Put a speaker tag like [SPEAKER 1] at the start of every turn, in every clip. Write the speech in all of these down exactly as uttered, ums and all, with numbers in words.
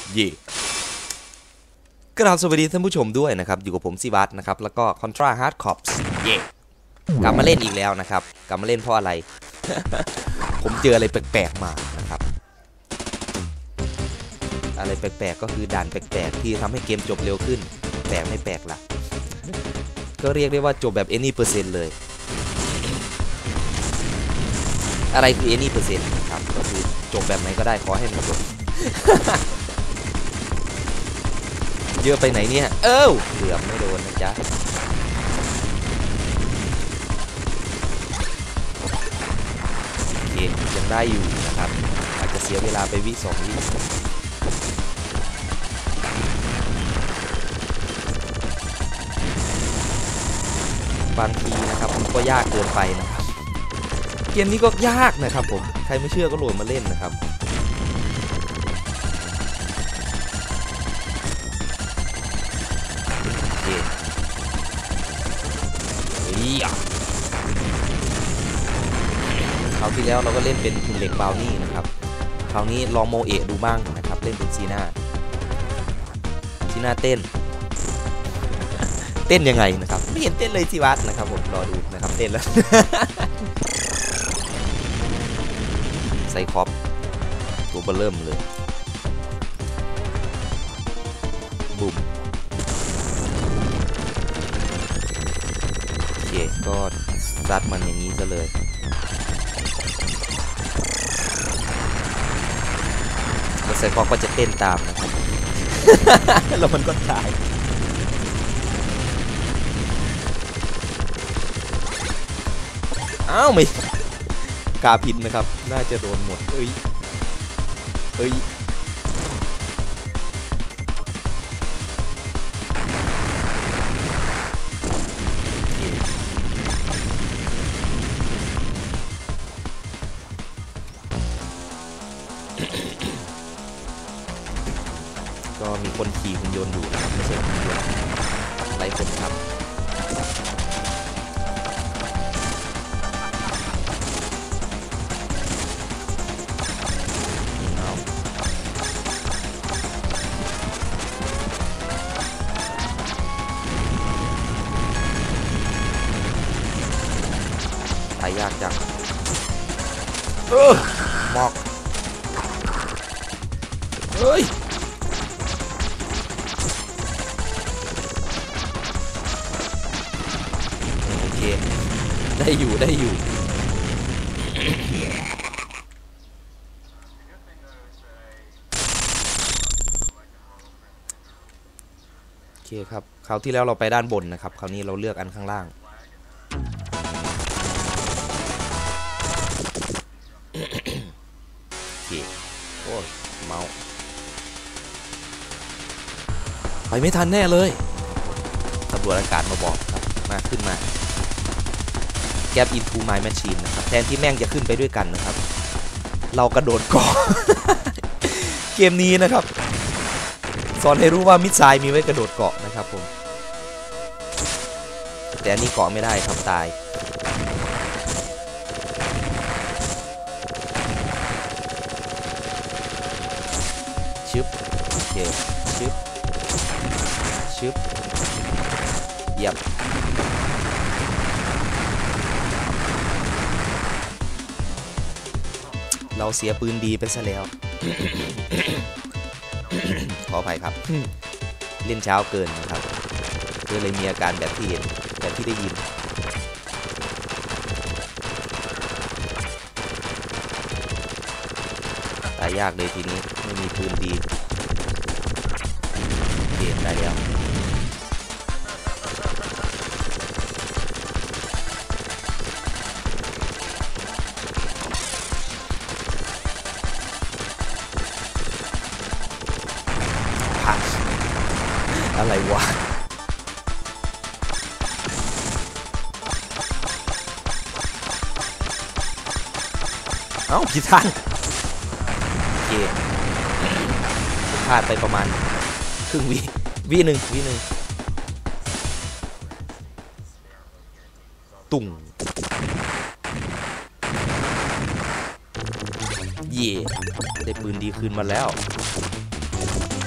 [SPEAKER 1] เย่กราบสวัสดีท่านผู้ชมด้วยนะครับอยู่กับผมซีบัสนะครับแล้วก็ Contra Hard Corps เย่กลับมาเล่นอีกแล้วนะครับกลับมาเล่นเพราะอะไร ผมเจออะไรแปลกๆมานะครับอะไรแปลกๆก็คือด่านแปลกๆที่ทำให้เกมจบเร็วขึ้นแปลกไม่แปลกล่ะ ก็เรียกได้ว่าจบแบบ any percent เลยอะไรคือ any percent ครับก็คือจบแบบไหนก็ได้ขอให้มันจบ เยอะไปไหนเนี่ยเอ้าเกือบไม่โดนนะจ๊ะโอเคยังได้อยู่นะครับอาจจะเสียเวลาไปวิสองวิบางทีนะครับมันก็ยากเกินไปนะครับเกมนี้ก็ยากนะครับผมใครไม่เชื่อก็โหลดมาเล่นนะครับคราวที่แล้วเราก็เล่นเป็นหุ่นเหล็กบาวนี่นะครับคราวนี้ลองโมเอะดูบ้างนะครับเล่นเป็นซีน่าซีน่าเต้นเต้นยังไงนะครับไม่เห็นเต้นเลยสิวัดนะครับผมรอดูนะครับเต้นแล้วไซคอปตัวเบอร์เริ่มเลยบุ้มโอเคก็ซัดมันอย่างนี้ซะเลยแล้วไซคอปก็จะเต้นตามนะครับ แล้วมันก็ตายอ้าวไม่กาผิดนะครับน่าจะโดนหมดเอ้ยเอ้ยก็มีคนขี่หุ่นยนต์อยู่นะครับไม่ใช่หุ่นยนต์ไร้คนขับตายยากจังเออหมอกเฮ้ยโอเคได้อยู่ได้อยู่โอเคครับคราวที่แล้วเราไปด้านบนนะครับคราวนี้เราเลือกอันข้างล่างโอเคโอ้เมาไปไม่ทันแน่เลยตำรวจอากาศมาบอกครับมาขึ้นมาแกปอินทูไมล์แมชชีนนะครับแทนที่แม่งจะขึ้นไปด้วยกันนะครับเรากระโดดเกาะ เกมนี้นะครับสอนให้รู้ว่ามิสไซล์มีไว้กระโดดเกาะนะครับผมแต่อันนี้เกาะไม่ได้ครับตายชึบโอเคชึบชึบเหยียบเราเสียปืนดีไปซะแล้ว ขออภัยครับเล่นเช้าเกินนะครับก็เลยมีอาการแบบที่เห็นแบบที่ได้ยินตายยากเลยทีนี้ไม่มีปืนดีเกมได้แล้วอะไรวะเอ้าผิดทางโอเคพลาดไปประมาณครึ่งวิวิหนึ่งวิหนึ่งตุ่งเย่ได้ปืนดีคืนมาแล้ว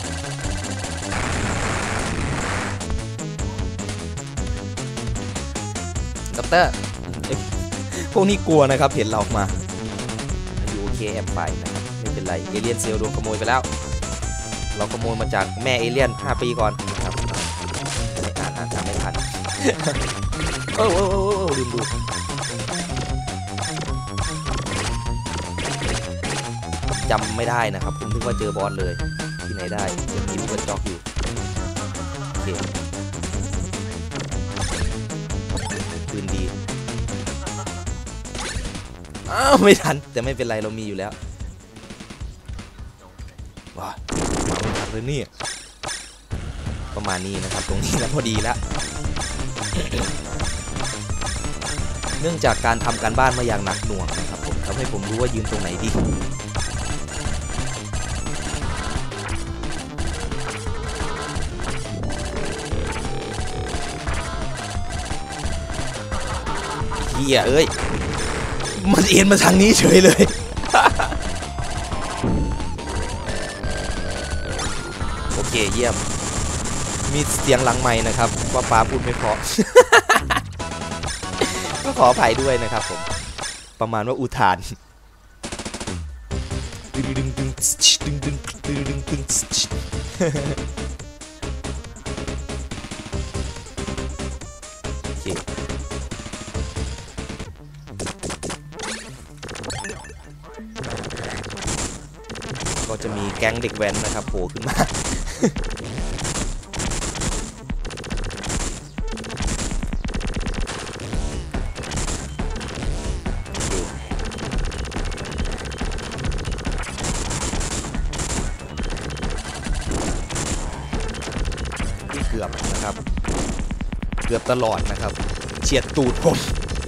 [SPEAKER 1] ด็อกเตอร์พวกนี้กลัวนะครับเห็นเรามาอยู่โอเคแอมไปนะครับไม่เป็นไรเอเลี่ยนเซลล์โดนขโมยไปแล้วเราขโมยมาจากแม่เอเลี่ยนห้าปีก่อนนะครับไม่อ่านอ่านทำไม่ทันโอ้โหลืมดูจำไม่ได้นะครับผมนึกว่าเจอบอสเลยที่ไหนได้ยังมีลูกกระจอกอยู่โอเคปืนดีอ้าวไม่ทันแต่ไม่เป็นไรเรามีอยู่แล้วว้ามาไม่ทันเลยนี่ประมาณนี้นะครับตรงนี้นะพอดีแล้วเนื่องจากการทำการบ้านมาอย่างหนักหน่วงนะครับผมทำให้ผมรู้ว่ายืนตรงไหนดีเฮียเอ้ยมันเอ็นมาทางนี้เฉยเลยโอเคเยี่ยมมีเสียงหลังไมค์นะครับว่าป้าพูดไม่เพราะ ก็ขออภัยด้วยนะครับผมประมาณว่าอุทานดึงดึงดึงดึงดึงดึงดึงดึงโอเคก็จะมีแก๊งเด็กแว้นนะครับโผล่ขึ้นมาเกือบนะครับเกือบตลอดนะครับเฉียดตูดผม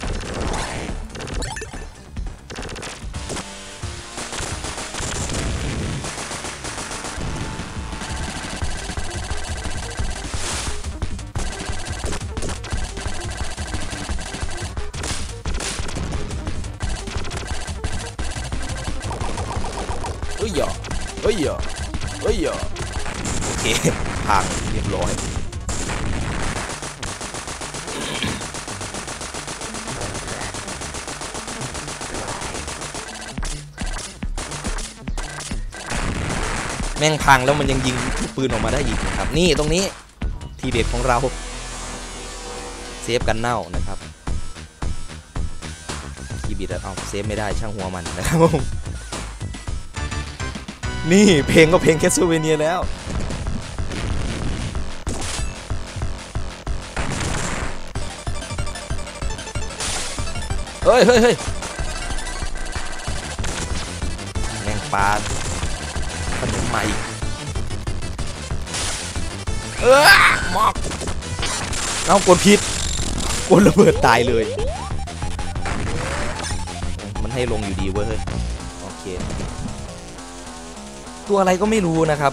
[SPEAKER 1] เฮ้ยอ่ะเฮ้ยอ่ะเฮ้ยอ่ะโอเคพังเรียบร้อยแม่งพังแล้วมันยังยิงปืนออกมาได้อีกนะครับนี่ตรงนี้ทีเด็ดของเราเซฟกันเน่านะครับทีบีดเอาเซฟไม่ได้ช่างหัวมันนะครับผมนี่เพลงก็เพลงแคสเวเนียแล้วเฮ้ยเฮ้ยเฮ้ยแมงปลาขนมใหม่เออหมอกเอากดผิดกดระเบิดตายเลยมันให้ลงอยู่ดีเว้ยโอเคตัวอะไรก็ไม่รู้นะครับ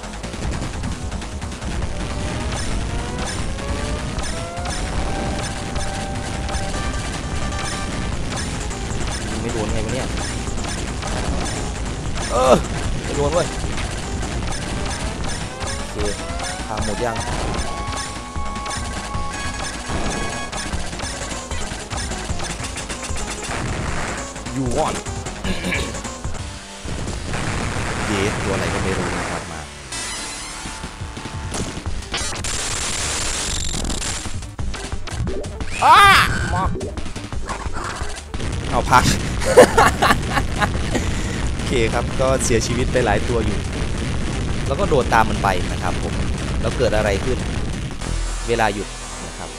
[SPEAKER 1] ไม่โดนไงวะเนี่ยเออไม่โดนเว้ยโอเคทางหมดยังยูวอนเยสตัวอะไรก็ไม่รู้นะครับมาอ้ามาเอาพัก โอเคครับก็เสียชีวิตไปหลายตัวอยู่แล้วก็โดดตามมันไปนะครับผมแล้วเกิดอะไรขึ้นเวลาหยุดนะครับ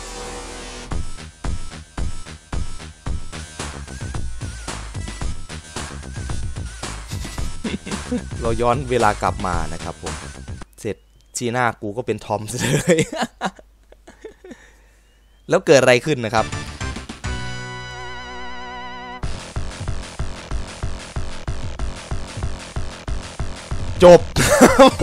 [SPEAKER 1] เราย้อนเวลากลับมานะครับผมเสร็จจีน่ากูก็เป็นทอมเลย แล้วเกิดอะไรขึ้นนะครับจบ ผม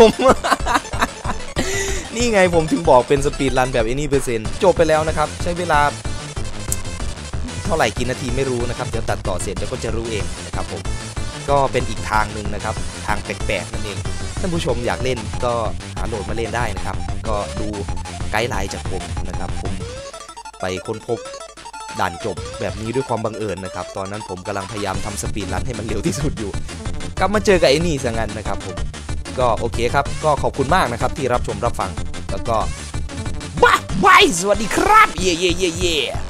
[SPEAKER 1] นี่ไงผมถึงบอกเป็นสปีดรันแบบไอ้นี่เปอร์เซ็นต์จบไปแล้วนะครับใช้เวลาเท่าไหร่กี่นาทีไม่รู้นะครับเดี๋ยวตัดต่อเสร็จเดี๋ยวก็จะรู้เองนะครับผมก็เป็นอีกทางหนึ่งนะครับทางแปลกๆนั่นเองท่านผู้ชมอยากเล่นก็หาโหลดมาเล่นได้นะครับก็ดูไกด์ไลน์จากผมนะครับผมไปค้นพบด่านจบแบบนี้ด้วยความบังเอิญนะครับตอนนั้นผมกำลังพยายามทำสปีดรันให้มันเร็วที่สุดอยู่กลับมาเจอกับไอ้นี่ซะงั้นนะครับผมก็โอเคครับก็ขอบคุณมากนะครับที่รับชมรับฟังแล้วก็ว้าวสวัสดีครับเย่เย่เย่เย่